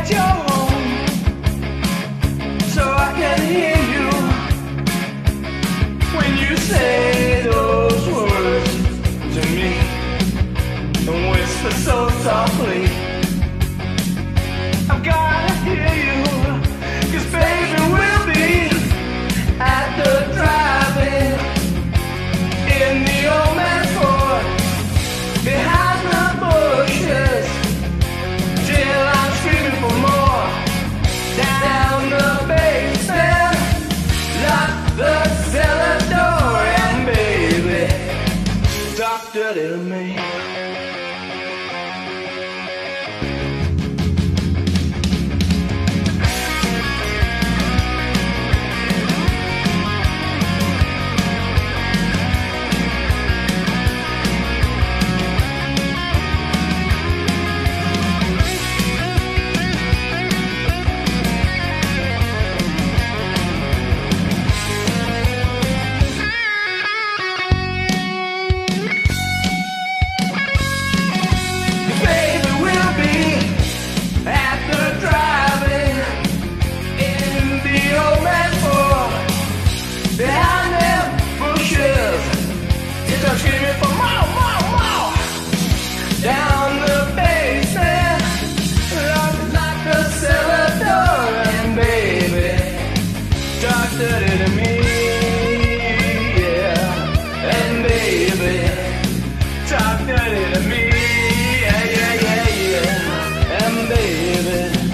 your home so I can hear you when you say those words to me and whisper so softly. I've gotta hear you, 'cause baby we'll be at the drive-in in the old man's Ford behind the bushes till I'm screaming for more. Down the basement, lock the cellar door, and baby, talk dirty to me. Behind them bushes, it's a screaming for more, more, more. Down the basement, lock the cellar door, and baby, talk dirty to me, yeah. And baby, talk dirty to me, yeah, yeah, yeah, yeah. And baby.